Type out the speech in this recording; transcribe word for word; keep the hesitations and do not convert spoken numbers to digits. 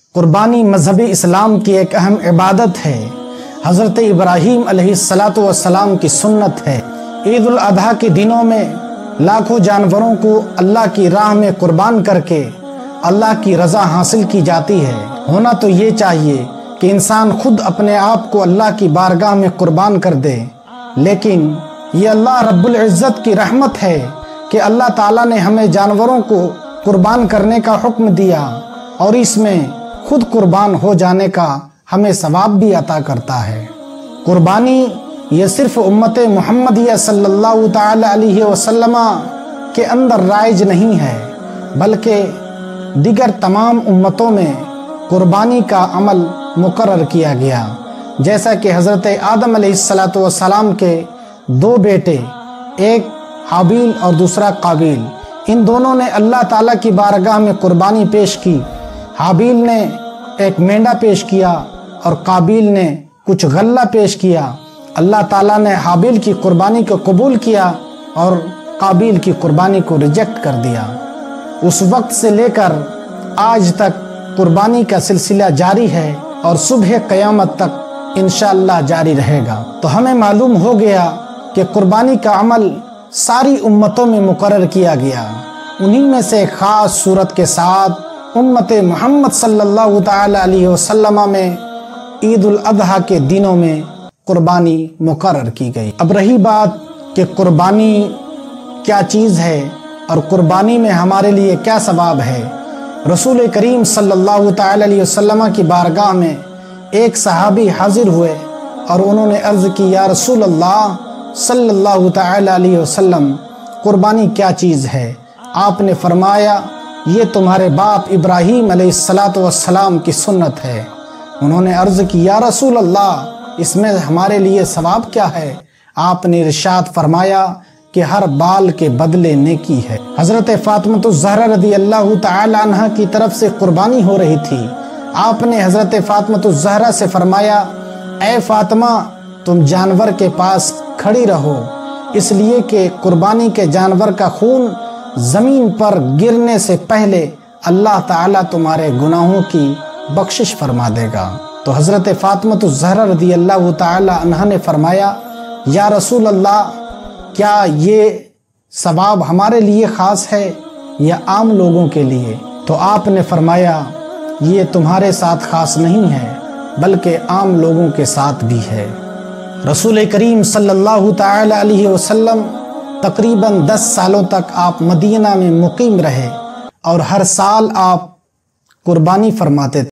قربانی مذہب اسلام کی ایک اہم عبادت ہے۔ حضرت ابراہیم علیہ الصلاۃ والسلام کی سنت ہے۔ عید الاضحیٰ کے دنوں میں لاکھوں جانوروں کو اللہ کی راہ میں قربان کر کے اللہ کی رضا حاصل کی جاتی ہے۔ ہونا تو یہ چاہیے کہ انسان خود اپنے آپ کو اللہ کی بارگاہ میں قربان کر دے، لیکن یہ اللہ رب العزت کی رحمت ہے کہ اللہ تعالیٰ نے ہمیں جانوروں کو قربان کرنے کا حکم دیا اور اس میں خود قربان ہو جانے کا ہمیں ثواب بھی عطا کرتا ہے۔ قربانی یہ صرف امت محمدیہ صلی اللہ تعالی علیہ وسلم کے اندر رائج نہیں ہے، بلکہ دیگر تمام امتوں میں قربانی کا عمل مقرر کیا گیا۔ جیسا کہ حضرت آدم علیہ الصلاۃ والسلام کے دو بیٹے، ایک حابیل اور دوسرا قابیل، ان دونوں نے اللہ تعالیٰ کی بارگاہ میں قربانی پیش کی۔ حابیل نے ایک مینڈا پیش کیا اور قابیل نے کچھ غلہ پیش کیا۔ اللہ تعالیٰ نے حابیل کی قربانی کو قبول کیا اور قابیل کی قربانی کو ریجیکٹ کر دیا۔ اس وقت سے لے کر آج تک قربانی کا سلسلہ جاری ہے اور صبح قیامت تک انشاءاللہ جاری رہے گا۔ تو ہمیں معلوم ہو گیا کہ قربانی کا عمل ساری امتوں میں مقرر کیا گیا، انہی میں سے خاص صورت کے ساتھ امت محمد صلی اللہ تعالی علیہ وسلم میں عید الاضحیٰ کے دنوں میں قربانی مقرر کی گئی۔ اب رہی بات کہ قربانی کیا چیز ہے اور قربانی میں ہمارے لیے کیا ثواب ہے۔ رسول کریم صلی اللہ تعالی علیہ وسلم کی بارگاہ میں ایک صحابی حاضر ہوئے اور انہوں نے عرض کی، یا رسول اللہ صلی اللہ تعالی علیہ وسلم، قربانی کیا چیز ہے؟ آپ نے فرمایا، یہ تمہارے باپ ابراہیم علیہ الصلاۃ والسلام کی سنت ہے۔ انہوں نے عرض کی، یا رسول اللہ، اس میں ہمارے لیے ثواب کیا ہے؟ آپ نے ارشاد فرمایا کہ ہر بال کے بدلے نیکی ہے۔ حضرت فاطمہ الزہرا رضی اللہ تعالی عنہ کی طرف سے قربانی ہو رہی تھی۔ آپ نے حضرت فاطمہ الزہرا سے فرمایا، اے فاطمہ، تم جانور کے پاس کھڑی رہو، اس لیے کہ قربانی کے جانور کا خون زمین پر گرنے سے پہلے اللہ تعالیٰ تمہارے گناہوں کی بخشش فرما دے گا۔ تو حضرت فاطمہ الزہرا رضی اللہ تعالی عنہ نے فرمایا، یا رسول اللہ، کیا یہ ثواب ہمارے لیے خاص ہے یا عام لوگوں کے لیے؟ تو آپ نے فرمایا، یہ تمہارے ساتھ خاص نہیں ہے بلکہ عام لوگوں کے ساتھ بھی ہے۔ رسول کریم صلی اللہ تعالی علیہ وسلم تقریباً دس سالوں تک آپ مدینہ میں مقیم رہے اور ہر سال آپ قربانی فرماتے تھے۔